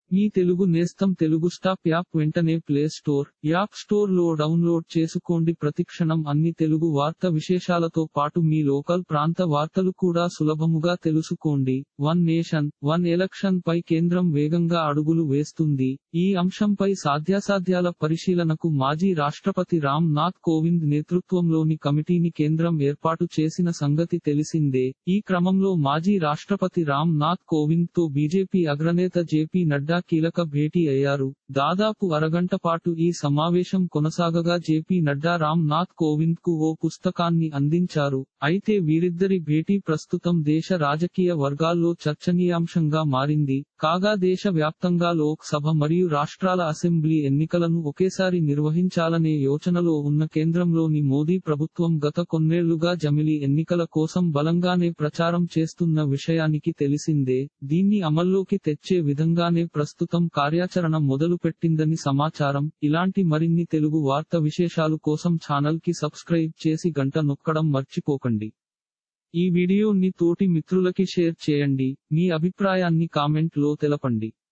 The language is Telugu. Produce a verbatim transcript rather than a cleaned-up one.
మీ తెలుగు నేస్తం తెలుగు స్టాప్ యాప్ వెంటనే ప్లే స్టోర్, యాప్ స్టోర్ లో డౌన్లోడ్ చేసుకోండి. ప్రతిక్షణం అన్ని తెలుగు వార్త విశేషాలతో పాటు మీ లోకల్ ప్రాంత వార్తలు కూడా సులభముగా తెలుసుకోండి. వన్ నేషన్, వన్ ఎలక్షన్ పై కేంద్రం వేగంగా అడుగులు వేస్తుంది. ఈ అంశంపై సాధ్యాసాధ్యాల పరిశీలనకు మాజీ రాష్ట్రపతి రామ్ నాథ్ కోవింద్ నేతృత్వంలోని కమిటీని కేంద్రం ఏర్పాటు చేసిన సంగతి తెలిసిందే. ఈ క్రమంలో మాజీ రాష్ట్రపతి రామ్ నాథ్ కోవింద్ తో బీజేపీ అగ్రనేత జేపీ నడ్డా కీలక భేటీ అయ్యారు. దాదాపు అరగంట పాటు ఈ సమావేశం కొనసాగగా జేపీ నడ్డా రామ్ నాథ్ కోవింద్ కు ఓ పుస్తకాన్ని అందించారు. అయితే వీరిద్దరి భేటీ ప్రస్తుతం దేశ రాజకీయ వర్గాల్లో చర్చనీయాంశంగా మారింది. కాగా దేశ వ్యాప్తంగా లోక్ సభ మరియు రాష్ట్రాల అసెంబ్లీ ఎన్నికలను ఒకేసారి నిర్వహించాలనే యోచనలో ఉన్న కేంద్రంలోని మోదీ ప్రభుత్వం గత కొన్నేళ్లుగా జమిలి ఎన్నికల కోసం బలంగానే ప్రచారం చేస్తున్న విషయానికి తెలిసిందే. దీన్ని అమల్లోకి తెచ్చే విధంగానే ప్రస్తుతం కార్యాచరణ మొదలుపెట్టిందని సమాచారం. ఇలాంటి మరిన్ని తెలుగు వార్త విశేషాలు కోసం ఛానల్ కి సబ్స్క్రైబ్ చేసి గంట నొక్కడం మర్చిపోకండి. ఈ వీడియోని తోటి మిత్రులకి షేర్ చేయండి. మీ అభిప్రాయాన్ని కామెంట్ లో తెలపండి.